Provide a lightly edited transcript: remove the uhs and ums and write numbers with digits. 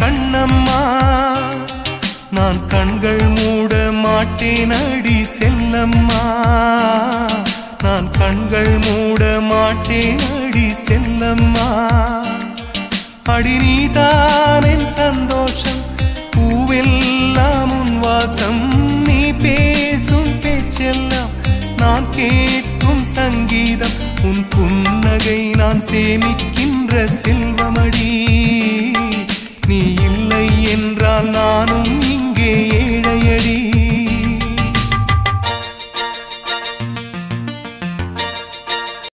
கண்ணம்மா நான் கண்கள் மூட மாட்டேன் அடி செல்லம்மா நான் கண்கள் மூட மாட்டேன் அடி செல்லம்மா அடி நீதான் என் சந்தோஷம்